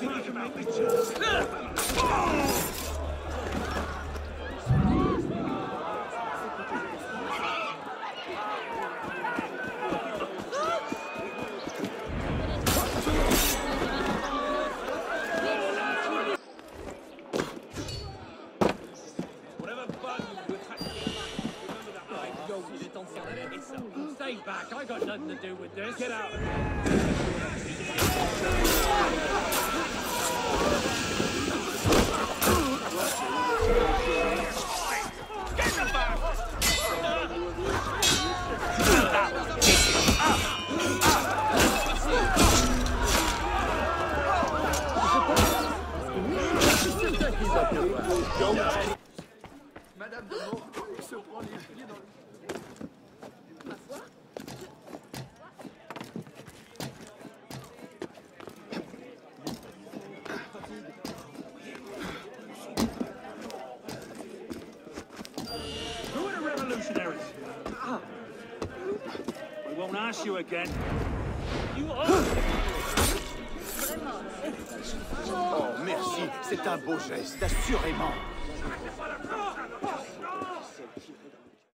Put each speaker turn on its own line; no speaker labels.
Stay back, I got nothing to do with this. Get out. Get the back.
Madame de Mort se prend les pieds dans le...
We won't ask you again. You are...
Oh, merci, c'est un beau geste, assurément.